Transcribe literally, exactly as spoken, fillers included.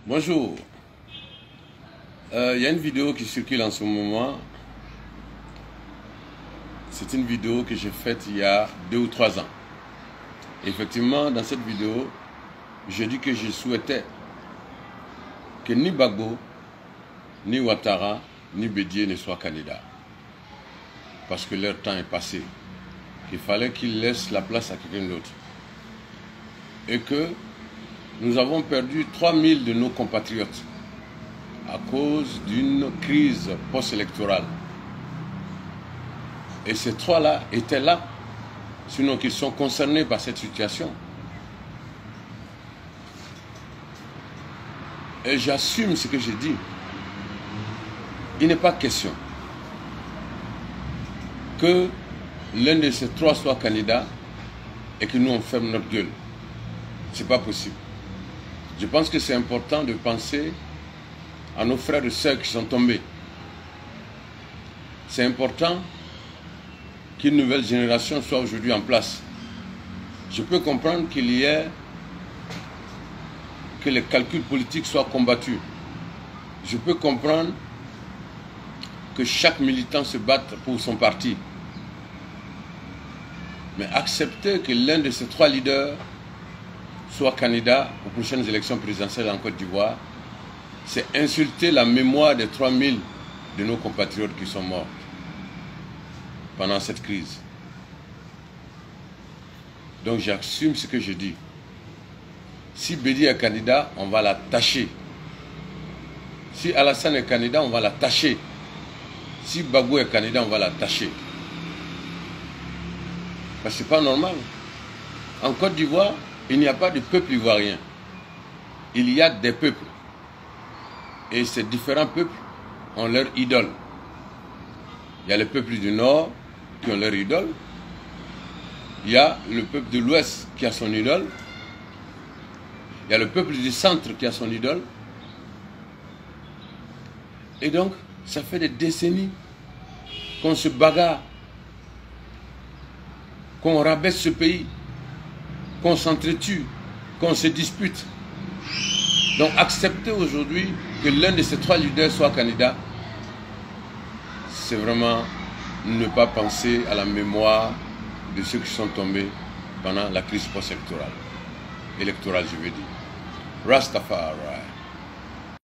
Bonjour. Il euh, y a une vidéo qui circule en ce moment. C'est une vidéo que j'ai faite il y a deux ou trois ans. Effectivement, dans cette vidéo, je dis que je souhaitais que ni Gbagbo, ni Ouattara, ni Bédié ne soient candidats. Parce que leur temps est passé. Qu'il fallait qu'ils laissent la place à quelqu'un d'autre. Et que nous avons perdu trois mille de nos compatriotes à cause d'une crise post-électorale. Et ces trois-là étaient là, sinon qu'ils sont concernés par cette situation. Et j'assume ce que j'ai dit. Il n'est pas question que l'un de ces trois soit candidat et que nous on ferme notre gueule. Ce n'est pas possible. Je pense que c'est important de penser à nos frères et sœurs qui sont tombés. C'est important qu'une nouvelle génération soit aujourd'hui en place. Je peux comprendre qu'il y ait que les calculs politiques soient combattus. Je peux comprendre que chaque militant se batte pour son parti. Mais accepter que l'un de ces trois leaders soit candidat aux prochaines élections présidentielles en Côte d'Ivoire, c'est insulter la mémoire des trois mille de nos compatriotes qui sont morts pendant cette crise. Donc j'assume ce que je dis. Si Bédié est candidat, on va l'attacher. Si Alassane est candidat, on va l'attacher. Si Gbagbo est candidat, on va l'attacher. Parce que ce n'est pas normal. En Côte d'Ivoire, il n'y a pas de peuple ivoirien. Il y a des peuples. Et ces différents peuples ont leur idole. Il y a les peuples du Nord qui ont leur idole. Il y a le peuple de l'Ouest qui a son idole. Il y a le peuple du Centre qui a son idole. Et donc, ça fait des décennies qu'on se bagarre, qu'on rabaisse ce pays, qu'on s'entretue, qu'on se dispute. Donc accepter aujourd'hui que l'un de ces trois leaders soit candidat, c'est vraiment ne pas penser à la mémoire de ceux qui sont tombés pendant la crise post-électorale. Électorale, je veux dire. Rastafari.